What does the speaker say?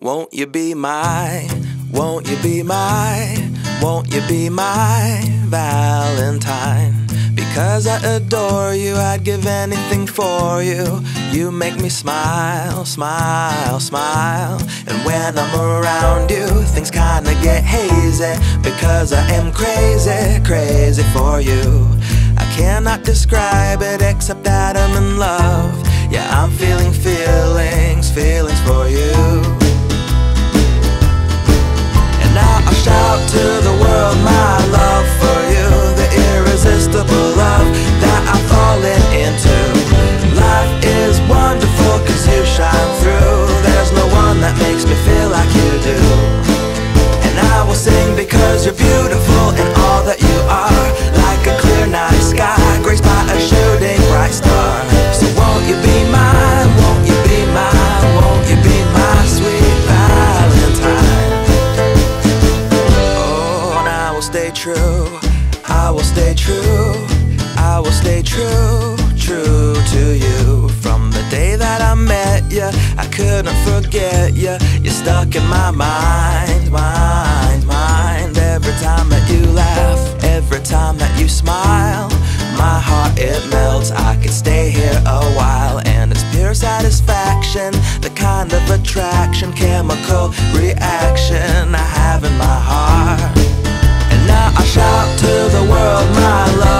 Won't you be my, won't you be my, won't you be my Valentine? Because I adore you, I'd give anything for you. You make me smile, smile, smile. And when I'm around you, things kinda get hazy, because I am crazy, crazy for you. I cannot describe it except that I'm in love. Yeah, I'm feeling feelings, feelings for you. And now I'll shout to the world my love for you, the irresistible love that I'm falling into. Life is wonderful cause you shine through. There's no one that makes me feel like you do. And I will sing because you're beautiful in all that you are, like a clear night sky graced by a shooting bright star. So won't you be mine, won't you be mine, won't you be my sweet Valentine? Oh, and I will stay true, I will stay true, I will stay true, true to you. From the day that I met you, I couldn't forget you. You're stuck in my mind, mind, mind. Every time that you laugh, every time that you smile, my heart it melts. I could stay here a while, and it's pure satisfaction, the kind of attraction, chemical reaction I have in my heart. And now I shout to the world my love